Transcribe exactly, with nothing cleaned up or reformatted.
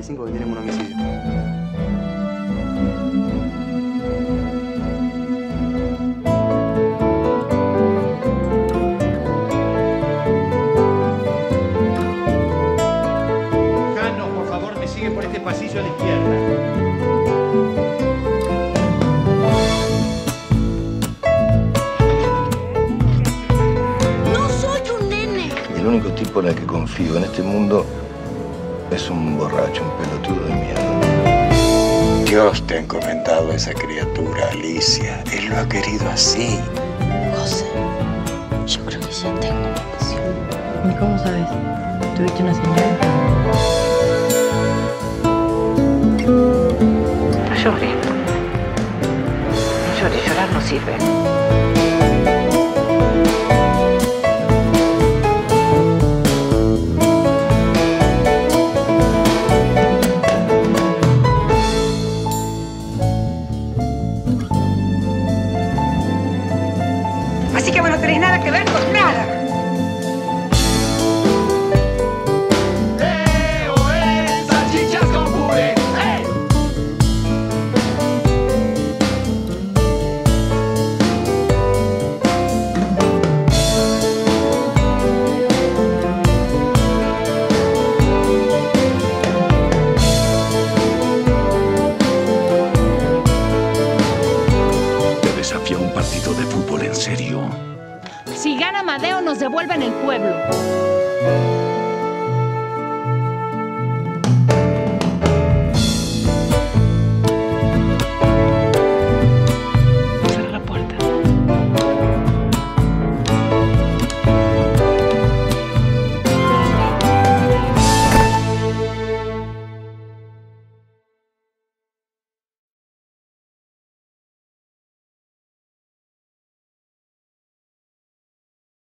y cinco que tienen un homicidio. Jano, por favor, me sigue por este pasillo a la izquierda. El único tipo en el que confío en este mundo es un borracho, un pelotudo de mierda. Dios te ha encomendado a esa criatura, Alicia. Él lo ha querido así. José, yo creo que ya tengo una pasión. ¿Y cómo sabes? ¿Tuviste una señal? No llores. No llores, llorar no sirve. Así que vos no tenés nada que ver con nada. Te desafía un partido de fútbol en serio. Si gana Amadeo, nos devuelven el pueblo.